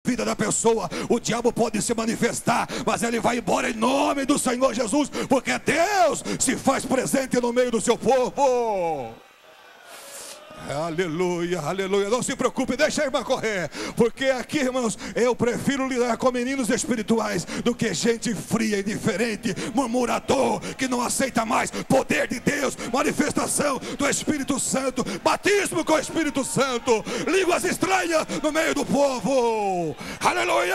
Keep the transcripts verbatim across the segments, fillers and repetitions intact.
vida da pessoa, o diabo pode se manifestar, mas ele vai embora em nome do Senhor Jesus, porque Deus se faz presente no meio do seu povo. Aleluia, aleluia. Não se preocupe, deixa a irmã correr, porque aqui, irmãos, eu prefiro lidar com meninos espirituais do que gente fria, indiferente, murmurador, que não aceita mais poder de Deus, manifestação do Espírito Santo, batismo com o Espírito Santo, línguas estranhas no meio do povo. Aleluia.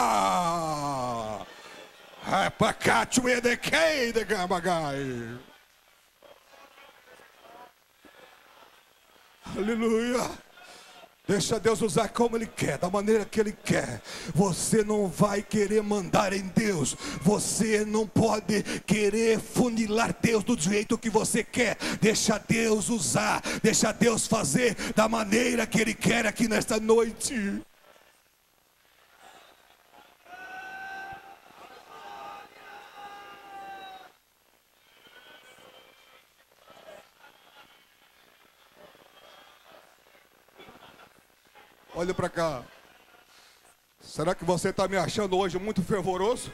Aleluia. Deixa Deus usar como Ele quer, da maneira que Ele quer. Você não vai querer mandar em Deus. Você não pode querer funilar Deus do jeito que você quer. Deixa Deus usar, deixa Deus fazer da maneira que Ele quer aqui nesta noite. Olha para cá. Será que você está me achando hoje muito fervoroso?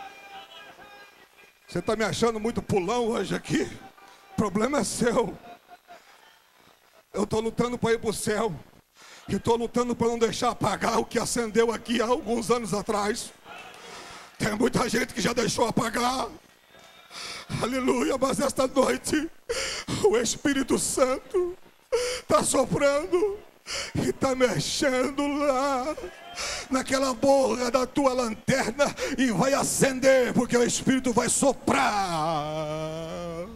Você está me achando muito pulão hoje aqui? O problema é seu. Eu estou lutando para ir para o céu. E estou lutando para não deixar apagar o que acendeu aqui há alguns anos atrás. Tem muita gente que já deixou apagar. Aleluia, mas esta noite o Espírito Santo está soprando e está mexendo lá naquela borra da tua lanterna e vai acender, porque o Espírito vai soprar.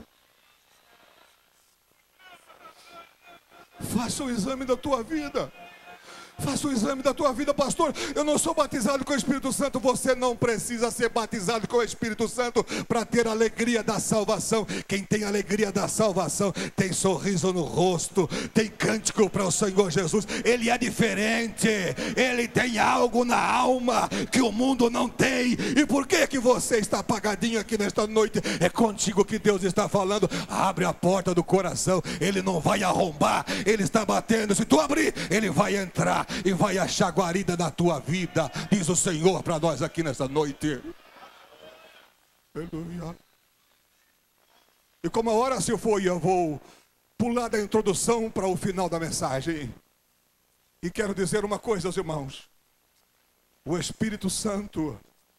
Faça o exame da tua vida. Faça o exame da tua vida, pastor. Eu não sou batizado com o Espírito Santo. Você não precisa ser batizado com o Espírito Santo para ter a alegria da salvação. Quem tem alegria da salvação tem sorriso no rosto, tem cântico para o Senhor Jesus. Ele é diferente, ele tem algo na alma que o mundo não tem. E por que que você está apagadinho aqui nesta noite? É contigo que Deus está falando. Abre a porta do coração, Ele não vai arrombar, Ele está batendo. Se tu abrir, Ele vai entrar e vai achar guarida na tua vida, diz o Senhor para nós aqui nessa noite. Aleluia. E como a hora se foi, eu vou pular da introdução para o final da mensagem. E quero dizer uma coisa aos irmãos. O Espírito Santo,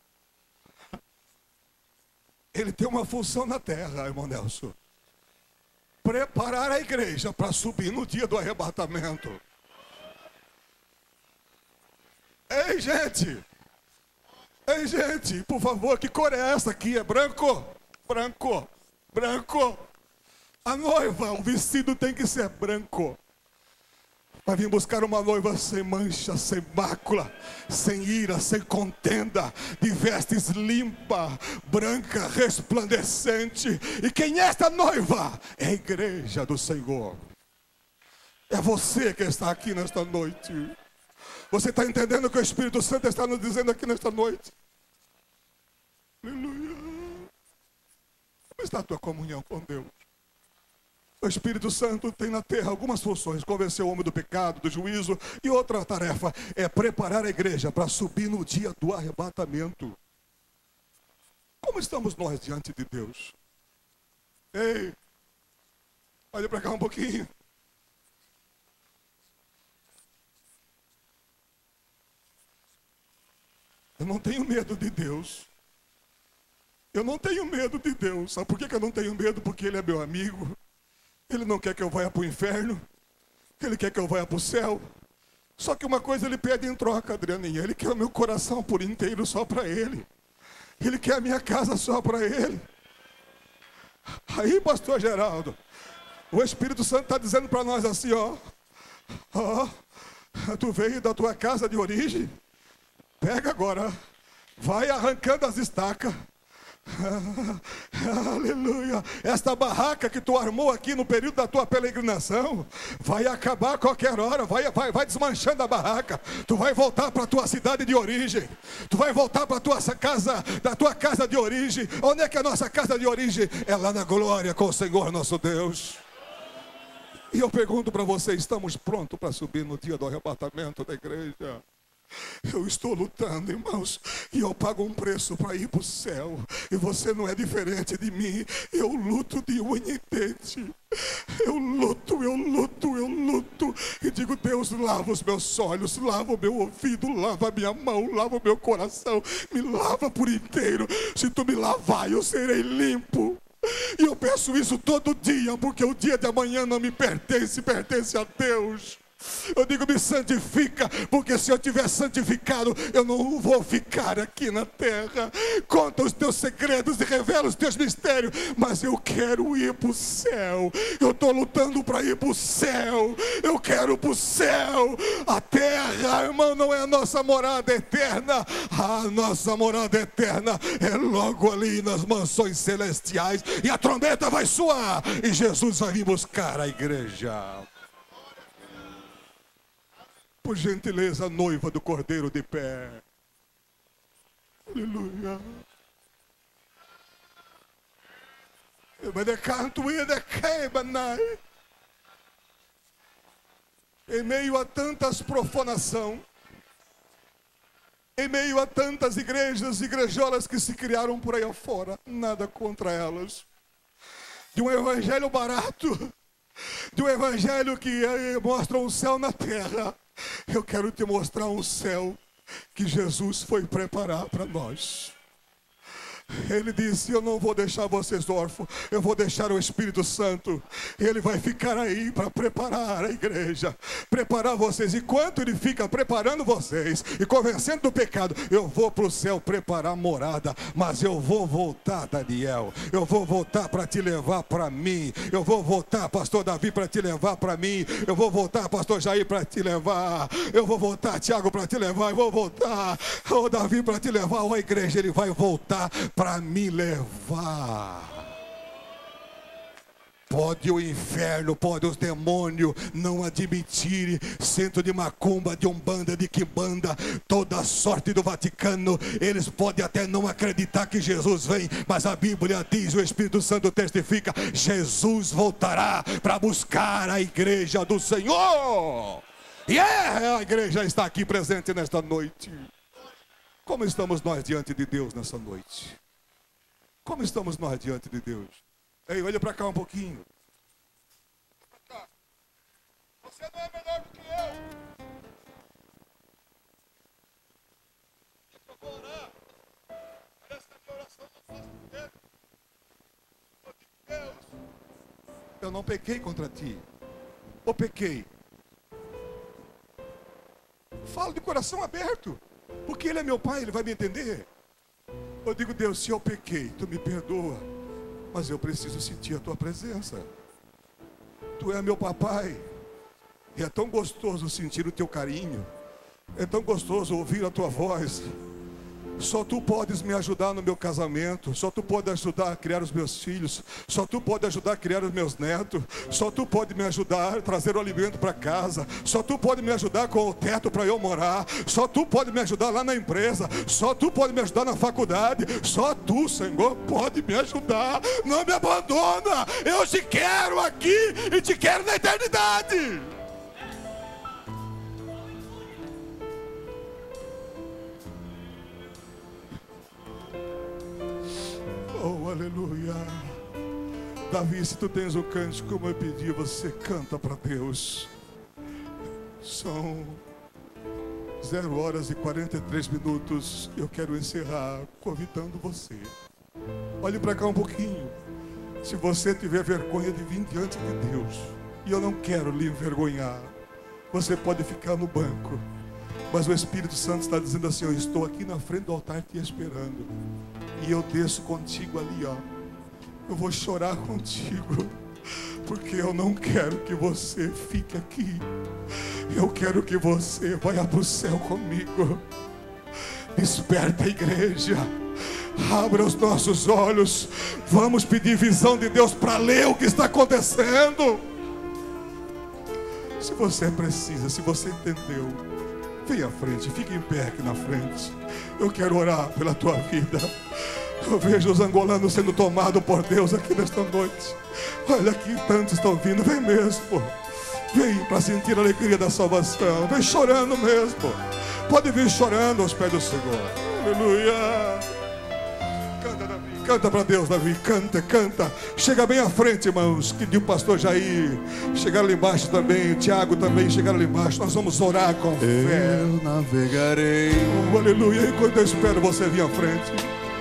ele tem uma função na terra, irmão Nelson. Preparar a igreja para subir no dia do arrebatamento. Ei, gente! Ei, gente, por favor, que cor é essa aqui? É branco? Branco, branco. A noiva, o vestido tem que ser branco. Vai vir buscar uma noiva sem mancha, sem mácula, sem ira, sem contenda, de vestes limpa, branca, resplandecente. E quem é esta noiva? É a igreja do Senhor. É você que está aqui nesta noite. Você está entendendo o que o Espírito Santo está nos dizendo aqui nesta noite? Aleluia. Como está a tua comunhão com Deus? O Espírito Santo tem na terra algumas funções: convencer o homem do pecado, do juízo, e outra tarefa é preparar a igreja para subir no dia do arrebatamento. Como estamos nós diante de Deus? Ei, olha para cá um pouquinho. Eu não tenho medo de Deus. Eu não tenho medo de Deus. Sabe por que eu não tenho medo? Porque Ele é meu amigo. Ele não quer que eu vá para o inferno. Ele quer que eu vá para o céu. Só que uma coisa Ele pede em troca, Adrianinha. Ele quer o meu coração por inteiro só para Ele. Ele quer a minha casa só para Ele. Aí, pastor Geraldo, o Espírito Santo está dizendo para nós assim, ó. Ó, tu veio da tua casa de origem. Pega agora, vai arrancando as estacas. Aleluia. Esta barraca que tu armou aqui no período da tua peregrinação vai acabar a qualquer hora. Vai, vai, vai desmanchando a barraca. Tu vai voltar para a tua cidade de origem. Tu vai voltar para a tua casa, da tua casa de origem. Onde é que é a nossa casa de origem? É lá na glória com o Senhor nosso Deus. E eu pergunto para você, estamos prontos para subir no dia do arrebatamento da igreja? Eu estou lutando, irmãos, e eu pago um preço para ir para o céu. E você não é diferente de mim. Eu luto de unha e dente. Eu luto, eu luto, eu luto. E digo, Deus, lava os meus olhos, lava o meu ouvido, lava a minha mão, lava o meu coração. Me lava por inteiro. Se tu me lavar, eu serei limpo. E eu peço isso todo dia, porque o dia de amanhã não me pertence, pertence a Deus. Eu digo, me santifica, porque se eu tiver santificado, eu não vou ficar aqui na terra. Conta os teus segredos e revela os teus mistérios, mas eu quero ir para o céu. Eu estou lutando para ir para o céu. Eu quero para o céu. A terra, irmão, não é a nossa morada eterna. A nossa morada eterna é logo ali nas mansões celestiais. E a trombeta vai soar e Jesus vai vir buscar a igreja. Por gentileza, a noiva do Cordeiro de pé. Aleluia. Em meio a tantas profanação, em meio a tantas igrejas, igrejolas que se criaram por aí afora, nada contra elas, de um evangelho barato, de um evangelho que mostra um céu na terra, eu quero te mostrar um céu que Jesus foi preparar para nós. Ele disse, eu não vou deixar vocês órfãos, eu vou deixar o Espírito Santo. Ele vai ficar aí para preparar a igreja, preparar vocês. Enquanto ele fica preparando vocês e convencendo do pecado, eu vou para o céu preparar morada. Mas eu vou voltar, Daniel, eu vou voltar para te levar para mim. Eu vou voltar, pastor Davi, para te levar para mim. Eu vou voltar, pastor Jair, para te levar. Eu vou voltar, Tiago, para te levar. Eu vou voltar, oh, Davi, para te levar. Oh, a igreja, ele vai voltar para me levar. Pode o inferno, pode os demônios não admitirem centro de macumba, de umbanda, de quimbanda, toda sorte do Vaticano. Eles podem até não acreditar que Jesus vem, mas a Bíblia diz, o Espírito Santo testifica, Jesus voltará para buscar a igreja do Senhor. E yeah, a igreja está aqui presente nesta noite. Como estamos nós diante de Deus nessa noite? Como estamos nós diante de Deus? Ei, olha para cá um pouquinho. Você não é melhor do que eu. Eu vou orar. Parece que a minha oração não faz tempo. Eu digo, Deus, eu não pequei contra ti. Ou pequei? Falo de coração aberto. Porque Ele é meu Pai, Ele vai me entender. Eu digo, Deus, se eu pequei, Tu me perdoa, mas eu preciso sentir a Tua presença. Tu é meu papai. E é tão gostoso sentir o Teu carinho. É tão gostoso ouvir a Tua voz. Só Tu podes me ajudar no meu casamento. Só Tu pode ajudar a criar os meus filhos. Só Tu pode ajudar a criar os meus netos. Só Tu pode me ajudar a trazer o alimento para casa. Só Tu pode me ajudar com o teto para eu morar. Só Tu pode me ajudar lá na empresa. Só Tu pode me ajudar na faculdade. Só Tu, Senhor, pode me ajudar. Não me abandona. Eu te quero aqui e te quero na eternidade. Oh, aleluia. Davi, se tu tens um cântico como eu pedi, você canta para Deus. São zero horas e quarenta e três minutos. Eu quero encerrar convidando você. Olhe para cá um pouquinho. Se você tiver vergonha de vir diante de Deus, e eu não quero lhe envergonhar, você pode ficar no banco. Mas o Espírito Santo está dizendo assim, eu estou aqui na frente do altar te esperando. E eu desço contigo ali, ó. Eu vou chorar contigo. Porque eu não quero que você fique aqui. Eu quero que você vá para o céu comigo. Desperta a igreja. Abra os nossos olhos. Vamos pedir visão de Deus para ler o que está acontecendo. Se você precisa, se você entendeu, vem à frente, fique em pé aqui na frente. Eu quero orar pela tua vida. Eu vejo os angolanos sendo tomados por Deus aqui nesta noite. Olha aqui, tantos estão vindo. Vem mesmo. Vem para sentir a alegria da salvação. Vem chorando mesmo. pode vir chorando aos pés do Senhor. Aleluia. Canta, Davi. Canta para Deus, Davi. Canta, canta. Chega bem à frente, irmãos. Que o pastor Jair. Chegaram ali embaixo também. O Tiago também chegaram ali embaixo. Nós vamos orar com fé. Eu navegarei. Oh, aleluia. Enquanto eu espero você vir à frente.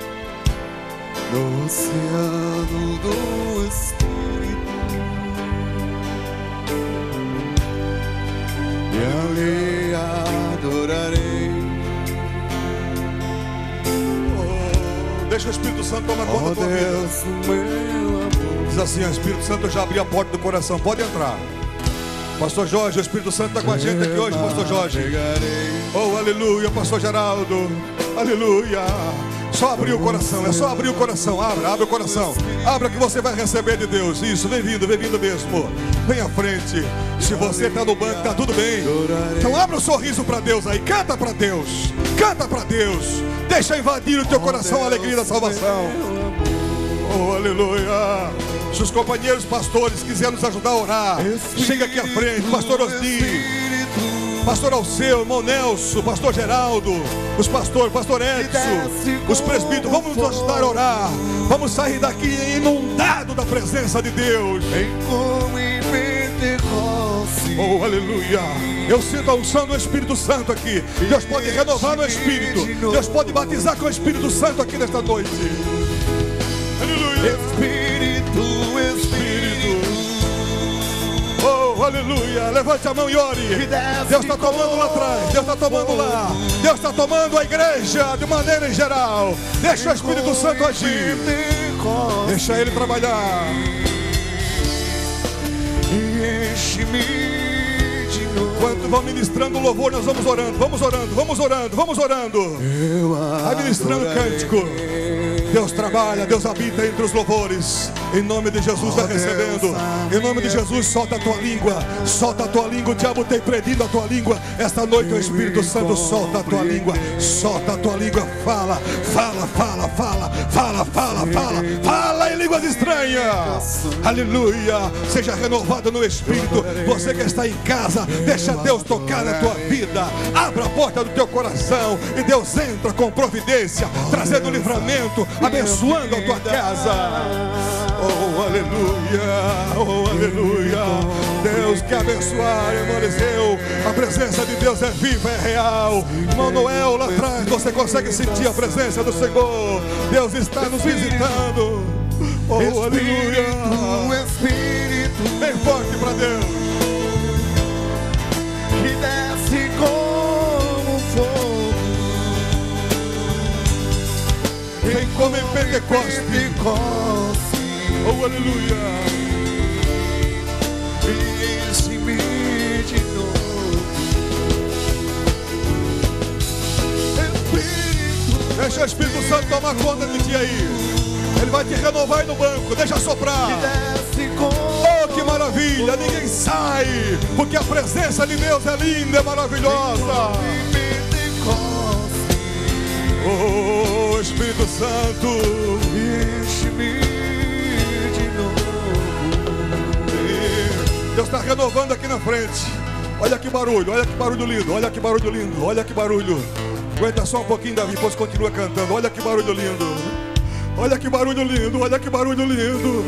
No oceano do Espírito, e ali adorarei. Oh, deixa o Espírito Santo tomar conta Oh da tua vida. Deus, meu amor. Diz assim: o Espírito Santo, eu já abri a porta do coração. Pode entrar. Pastor Jorge, o Espírito Santo está com a gente aqui hoje, Pastor Jorge. Oh, aleluia, Pastor Geraldo. Aleluia. Só abrir o coração, é só abrir o coração. Abra, abre o coração. Abra que você vai receber de Deus. Isso, vem vindo, vem vindo mesmo. Vem à frente. Se você está no banco, está tudo bem. Então abra um sorriso para Deus aí. Canta para Deus. Canta para Deus. Deixa invadir o teu coração a alegria da salvação. Oh, aleluia. Se os companheiros pastores quiserem nos ajudar a orar, chega aqui à frente. Pastor Osni, Pastor Alceu, irmão Nelson, Pastor Geraldo, os pastores, Pastor Edson, os presbíteros, vamos nos ajudar a orar. Vamos sair daqui inundado da presença de Deus. Oh, aleluia. Eu sinto a unção do Espírito Santo aqui. Deus pode renovar no Espírito. Deus pode batizar com o Espírito Santo aqui nesta noite. Aleluia. Espírito, Espírito. Oh, aleluia. Levante a mão e ore. Deus está tomando lá atrás. Deus está tomando lá. Deus está tomando a igreja de maneira em geral. Deixa o Espírito Santo agir. Deixa ele trabalhar. Enquanto vão ministrando o louvor, nós vamos orando. Vamos orando, vamos orando, vamos orando. Vai ministrando cântico. Deus trabalha, Deus habita entre os louvores. Em nome de Jesus, vai recebendo. Em nome de Jesus, solta a tua língua. Solta a tua língua, o diabo tem prendido a tua língua. Esta noite o Espírito Santo solta a tua língua. Solta a tua língua, fala, fala, fala, fala, fala, fala, fala, fala em línguas estranhas. Aleluia, seja renovado no Espírito. Você que está em casa, deixa Deus tocar na tua vida. Abra a porta do teu coração e Deus entra com providência, trazendo livramento, abençoando a tua casa. Oh, aleluia, oh, aleluia. Deus quer abençoar, irmão Eliseu. A presença de Deus é viva, é real. Irmão Noel, lá atrás, você consegue sentir a presença do Senhor. Deus está nos visitando. Oh, aleluia. Espírito, bem forte para Deus. Que desce como fogo. Vem como em Pentecoste. Pentecoste. Oh, aleluia. Enche-me de novo. Espírito, deixa o Espírito Santo tomar conta de ti aí. Ele vai te renovar aí no banco. Deixa soprar. Oh, que maravilha. Ninguém sai, porque a presença de Deus é linda, é maravilhosa. Oh, Espírito Santo, enche-me de novo. Deus está renovando aqui na frente. Olha que barulho, olha que barulho lindo. Olha que barulho lindo, olha que barulho. Aguenta só um pouquinho, Davi, depois continua cantando. Olha que barulho lindo. Olha que barulho lindo, olha que barulho lindo.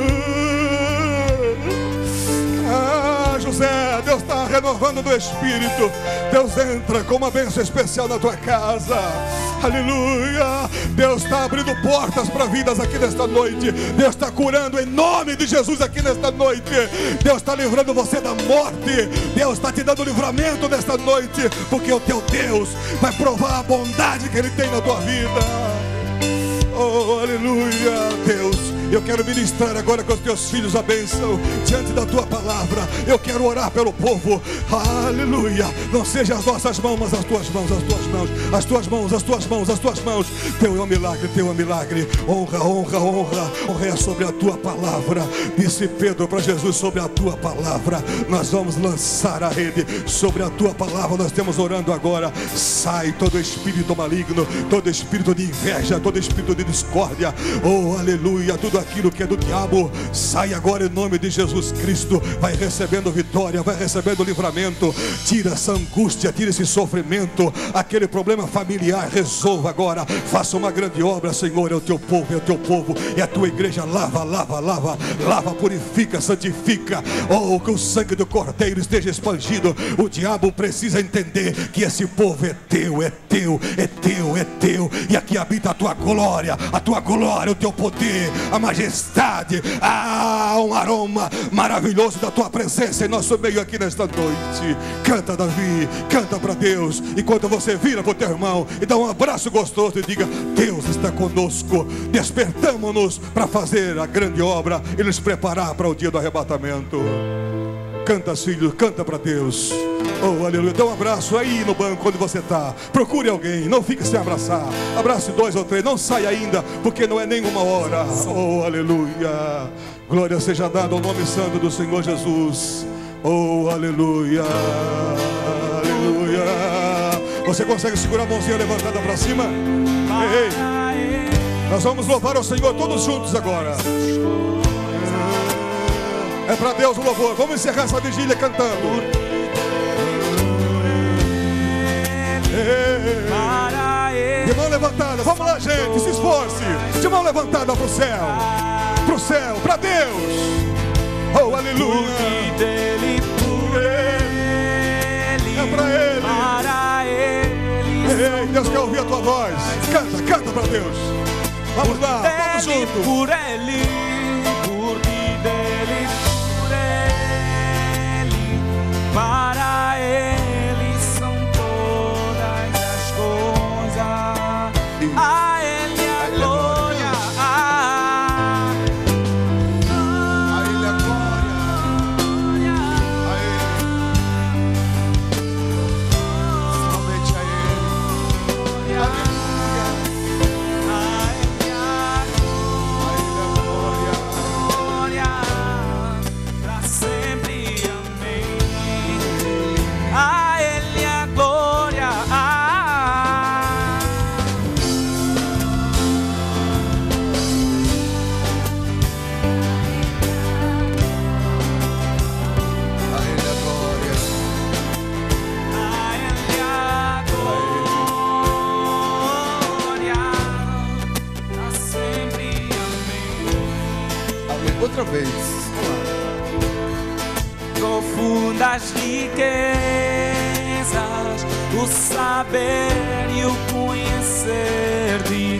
Ah, José, Deus está renovando do Espírito. Deus entra com uma bênção especial na tua casa. Aleluia. Deus está abrindo portas para vidas aqui nesta noite. Deus está curando em nome de Jesus aqui nesta noite. Deus está livrando você da morte. Deus está te dando livramento nesta noite, porque o teu Deus vai provar a bondade que Ele tem na tua vida. Oh, aleluia, Deus. Eu quero ministrar agora com os teus filhos a bênção diante da tua palavra. Eu quero orar pelo povo. Aleluia. Não seja as nossas mãos, mas as tuas mãos, as tuas mãos, as tuas mãos, as tuas mãos, as tuas mãos. Teu é um milagre, teu é um milagre. Honra, honra, honra. Honra é sobre a tua palavra. Disse Pedro para Jesus: sobre a tua palavra nós vamos lançar a rede. Sobre a tua palavra nós estamos orando agora. Sai todo espírito maligno, todo espírito de inveja, todo espírito de discórdia. Oh, aleluia. Tudo tudo aquilo que é do diabo sai agora em nome de Jesus Cristo. Vai recebendo vitória, vai recebendo livramento. Tira essa angústia, tira esse sofrimento, aquele problema familiar, resolva agora. Faça uma grande obra, Senhor. É o teu povo, é o teu povo, é a tua igreja. Lava, lava, lava, lava, purifica, santifica. Oh, que o sangue do Cordeiro esteja expandido. O diabo precisa entender que esse povo é teu, é teu, é teu, é teu. E aqui habita a tua glória, a tua glória, o teu poder, a majestade. Ah, um aroma maravilhoso da tua presença em nosso meio aqui nesta noite. Canta, Davi, canta para Deus. Enquanto você vira para o teu irmão e dá um abraço gostoso e diga: Deus está conosco. Despertamos-nos para fazer a grande obra e nos preparar para o dia do arrebatamento. Canta, filho, canta para Deus. Oh, aleluia. Dá um abraço aí no banco onde você está. Procure alguém, não fique sem abraçar. Abrace dois ou três, não saia ainda, porque não é nenhuma hora. Oh, aleluia. Glória seja dada ao nome santo do Senhor Jesus. Oh, aleluia. Aleluia. Você consegue segurar a mãozinha levantada para cima? Ei, ei. Nós vamos louvar ao Senhor todos juntos agora. É para Deus o louvor. Vamos encerrar essa vigília cantando. De mão levantada, vamos lá, gente, se esforce. De mão levantada para o céu, para o céu, para Deus. Oh, aleluia. É para Ele. Para Ele. Ei, Deus quer ouvir a tua voz. Canta, canta para Deus. Vamos lá, vamos juntos. Por Ele, por ti, dele, por Ele, para Ele são todas as coisas. A Ele a glória, a Ele a glória, a Ele, somente a Ele. Aleluia. a Ele a glória, pra sempre, amém. A Ele a glória, a A Ele a glória. A Ele a glória, pra sempre, amém. Amém. Outra vez. Profundas riquezas, o saber e o conhecer de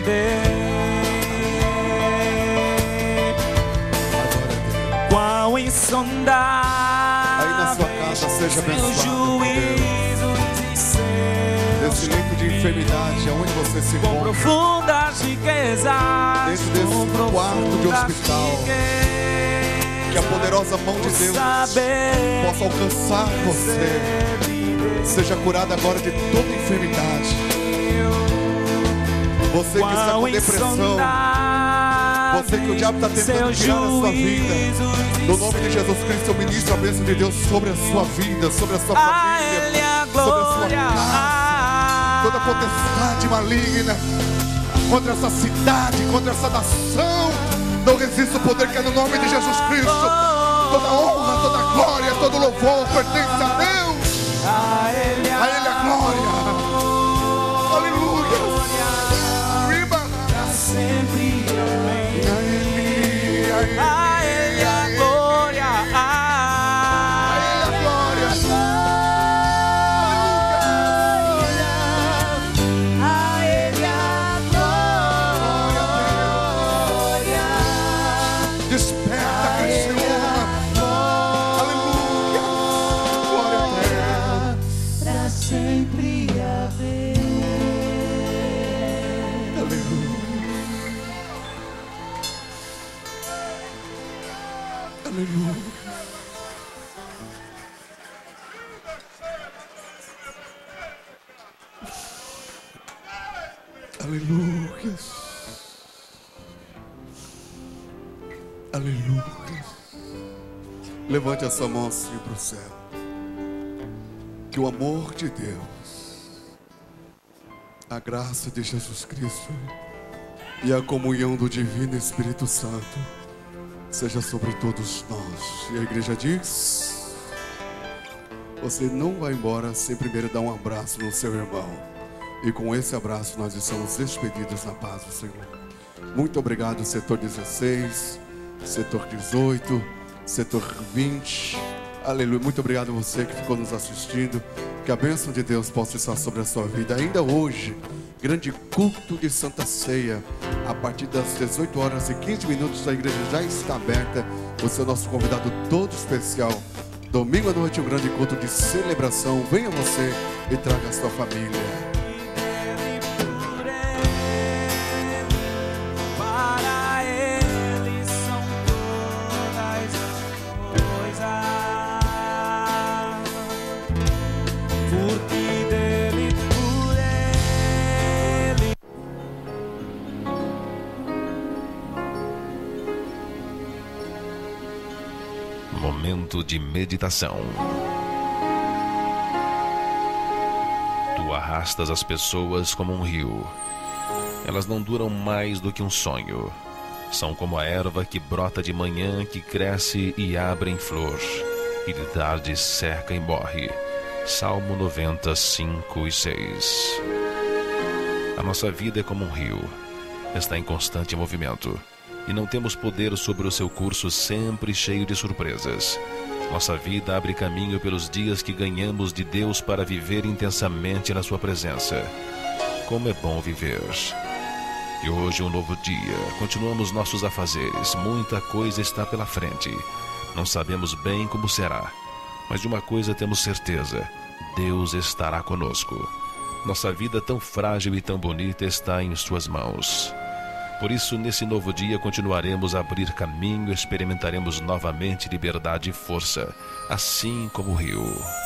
Deus. Quão insondável Aí na sua casa seja abençoado por juízos e seus Desse leito de enfermidade, aonde você se com encontra, profundas riquezas, dentro desse com quarto de profundas hospital, riquezas, que a poderosa mão de Deus saber possa alcançar você. Seja curado agora de toda enfermidade. Você que está com depressão, você que o diabo está tentando tirar a sua vida, no nome de Jesus Cristo eu ministro a bênção de Deus sobre a sua vida, sobre a sua família, sobre a sua casa. Toda potestade maligna contra essa cidade, contra essa nação, não resista o poder que é no nome de Jesus Cristo. Toda honra, toda glória, todo louvor pertence a Deus. A Ele A Ele a glória. Aleluia. Riba. sempre, amém. A Ele, a Ele. A Ele a glória, A Ele a glória. a Ele a glória. Desperta, Senhor. Aleluia. Glória a Deus. Pra sempre, amém. Aleluia. Aleluia. Aleluia. Aleluia. Levante a sua mão assim para o céu. Que o amor de Deus, a graça de Jesus Cristo e a comunhão do Divino Espírito Santo seja sobre todos nós. E a igreja diz: você não vai embora sem primeiro dar um abraço no seu irmão. E com esse abraço nós estamos despedidos na paz do Senhor. Muito obrigado, setor dezesseis, setor dezoito, setor vinte. Aleluia. Muito obrigado a você que ficou nos assistindo. Que a bênção de Deus possa estar sobre a sua vida. Ainda hoje, grande culto de Santa Ceia. A partir das dezoito horas e quinze minutos, a igreja já está aberta. Você é o nosso convidado todo especial. Domingo à noite, um grande culto de celebração. Venha você e traga a sua família. Momento de meditação. Tu arrastas as pessoas como um rio. Elas não duram mais do que um sonho. São como a erva que brota de manhã, que cresce e abre em flor, e de tarde seca e morre. Salmo noventa, cinco e seis. A nossa vida é como um rio. Está em constante movimento. E não temos poder sobre o seu curso, sempre cheio de surpresas. Nossa vida abre caminho pelos dias que ganhamos de Deus para viver intensamente na sua presença. Como é bom viver. E hoje um novo dia. Continuamos nossos afazeres. Muita coisa está pela frente. Não sabemos bem como será. Mas de uma coisa temos certeza: Deus estará conosco. Nossa vida tão frágil e tão bonita está em suas mãos. Por isso, nesse novo dia, continuaremos a abrir caminho, experimentaremos novamente liberdade e força, assim como o rio.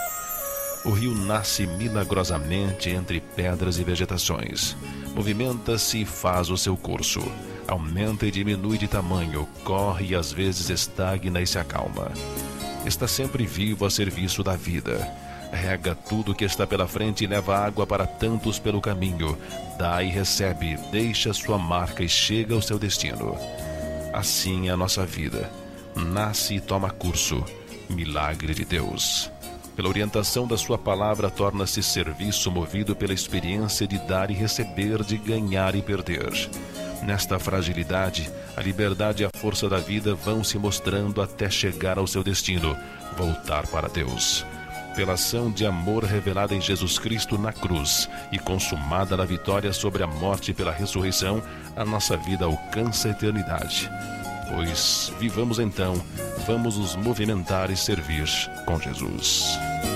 O rio nasce milagrosamente entre pedras e vegetações. Movimenta-se e faz o seu curso. Aumenta e diminui de tamanho, corre e às vezes estagna e se acalma. Está sempre vivo a serviço da vida. Rega tudo que está pela frente e leva água para tantos pelo caminho. Dá e recebe, deixa sua marca e chega ao seu destino. Assim é a nossa vida. Nasce e toma curso. Milagre de Deus. Pela orientação da sua palavra, torna-se serviço movido pela experiência de dar e receber, de ganhar e perder. Nesta fragilidade, a liberdade e a força da vida vão se mostrando até chegar ao seu destino, voltar para Deus. Pela ação de amor revelada em Jesus Cristo na cruz e consumada na vitória sobre a morte pela ressurreição, a nossa vida alcança a eternidade. Pois vivamos então, vamos nos movimentar e servir com Jesus.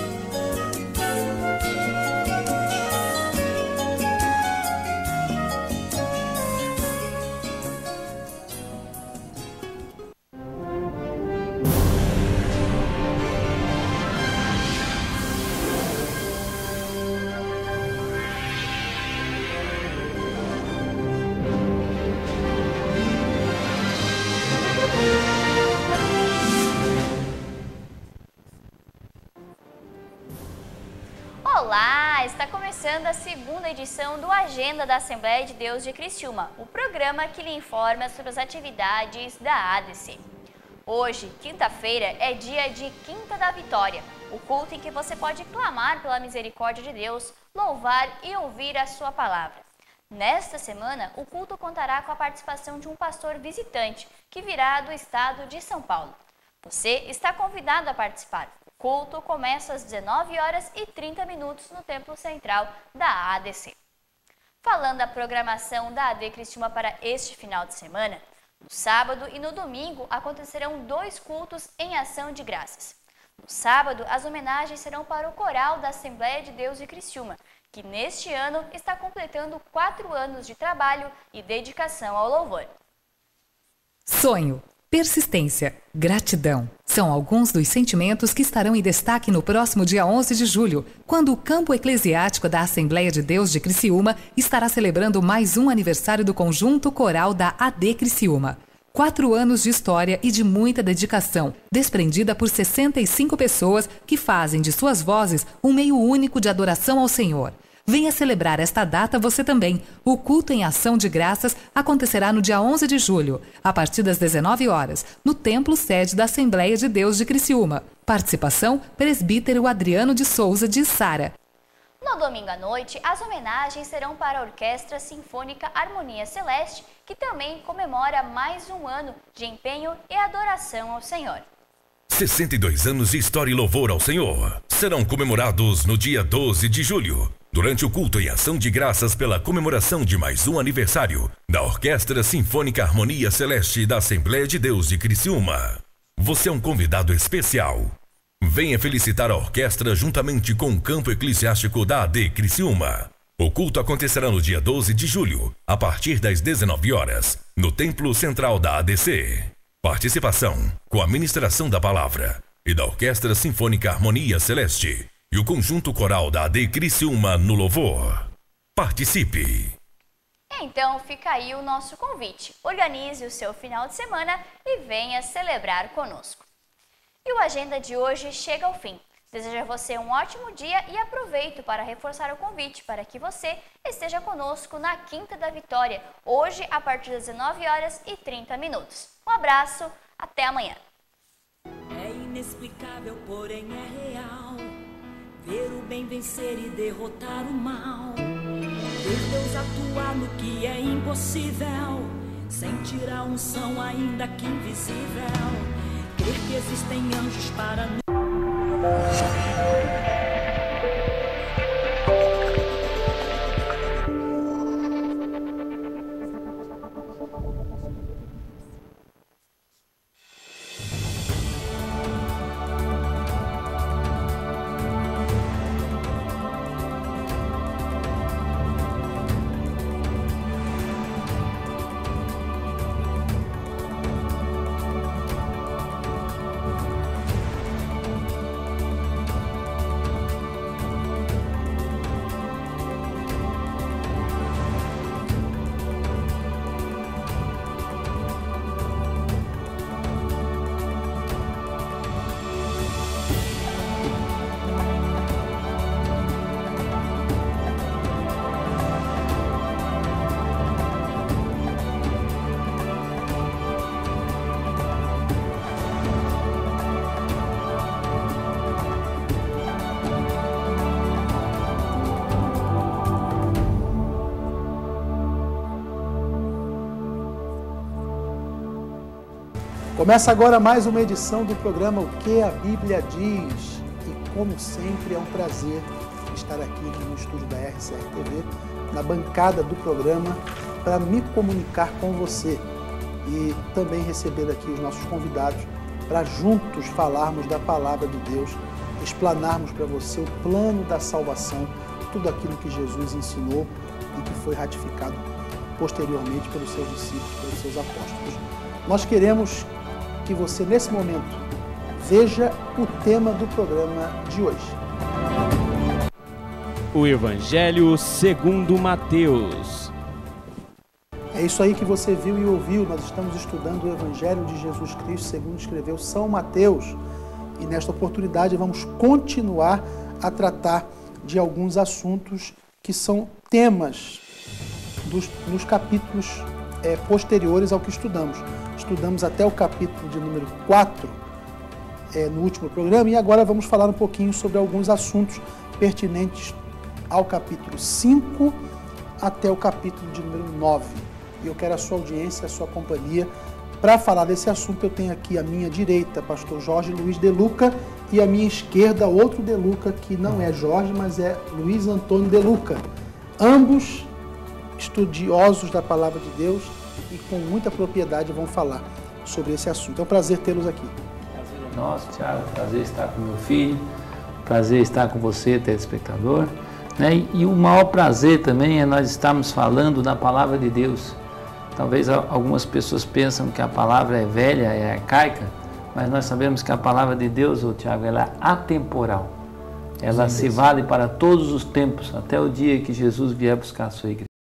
Olá! Está começando a segunda edição do Agenda da Assembleia de Deus de Criciúma, o programa que lhe informa sobre as atividades da A D C. Hoje, quinta-feira, é dia de Quinta da Vitória, o culto em que você pode clamar pela misericórdia de Deus, louvar e ouvir a sua palavra. Nesta semana, o culto contará com a participação de um pastor visitante que virá do estado de São Paulo. Você está convidado a participar. O culto começa às dezenove horas e trinta minutos no Templo Central da A D C. Falando da programação da A D Criciúma para este final de semana, no sábado e no domingo acontecerão dois cultos em ação de graças. No sábado, as homenagens serão para o coral da Assembleia de Deus de Criciúma, que neste ano está completando quatro anos de trabalho e dedicação ao louvor. Sonho, persistência, gratidão são alguns dos sentimentos que estarão em destaque no próximo dia onze de julho, quando o campo eclesiástico da Assembleia de Deus de Criciúma estará celebrando mais um aniversário do conjunto coral da A D Criciúma. Quatro anos de história e de muita dedicação, desprendida por sessenta e cinco pessoas que fazem de suas vozes um meio único de adoração ao Senhor. Venha celebrar esta data você também. O culto em ação de graças acontecerá no dia onze de julho, a partir das dezenove horas, no templo sede da Assembleia de Deus de Criciúma. Participação, presbítero Adriano de Souza de Sara. No domingo à noite, as homenagens serão para a Orquestra Sinfônica Harmonia Celeste, que também comemora mais um ano de empenho e adoração ao Senhor. sessenta e dois anos de história e louvor ao Senhor serão comemorados no dia doze de julho, durante o culto em ação de graças pela comemoração de mais um aniversário da Orquestra Sinfônica Harmonia Celeste da Assembleia de Deus de Criciúma. Você é um convidado especial. Venha felicitar a orquestra juntamente com o campo eclesiástico da A D Criciúma. O culto acontecerá no dia doze de julho, a partir das dezenove horas, no Templo Central da A D C. Participação com a ministração da palavra e da Orquestra Sinfônica Harmonia Celeste e o conjunto coral da A D Criciúma no louvor. Participe! Então fica aí o nosso convite. Organize o seu final de semana e venha celebrar conosco. E o Agenda de hoje chega ao fim. Desejo a você um ótimo dia e aproveito para reforçar o convite para que você esteja conosco na Quinta da Vitória, hoje a partir das dezenove horas e trinta minutos. Um abraço, até amanhã. É inexplicável, porém é real, ver o bem vencer e derrotar o mal, ver Deus atuar no que é impossível, sem tirar a unção ainda que invisível, crer que existem anjos para nos... Começa agora mais uma edição do programa O que a Bíblia Diz. E como sempre é um prazer estar aqui no estúdio da R C R T V, na bancada do programa, para me comunicar com você e também receber aqui os nossos convidados para juntos falarmos da Palavra de Deus, explanarmos para você o plano da salvação, tudo aquilo que Jesus ensinou e que foi ratificado posteriormente pelos seus discípulos, pelos seus apóstolos. Nós queremos que você, nesse momento, veja o tema do programa de hoje. O Evangelho segundo Mateus. É isso aí que você viu e ouviu. Nós estamos estudando o Evangelho de Jesus Cristo segundo escreveu São Mateus. E nesta oportunidade vamos continuar a tratar de alguns assuntos que são temas dos, nos capítulos é, posteriores ao que estudamos. Estudamos até o capítulo de número quatro é, no último programa e agora vamos falar um pouquinho sobre alguns assuntos pertinentes ao capítulo cinco até o capítulo de número nove. E eu quero a sua audiência, a sua companhia. Para falar desse assunto, eu tenho aqui à minha direita, pastor Jorge Luiz De Luca, e à minha esquerda, outro De Luca, que não é Jorge, mas é Luiz Antônio De Luca. Ambos estudiosos da Palavra de Deus e com muita propriedade vão falar sobre esse assunto. É um prazer tê-los aqui. Prazer é nosso, Thiago. Prazer estar com meu filho. Prazer estar com você, telespectador. Né? E o maior prazer também é nós estarmos falando da Palavra de Deus. Talvez algumas pessoas pensam que a palavra é velha, é arcaica, mas nós sabemos que a Palavra de Deus, ô Thiago, ela é atemporal. Ela Sim, se vale para todos os tempos, até o dia que Jesus vier buscar a sua igreja.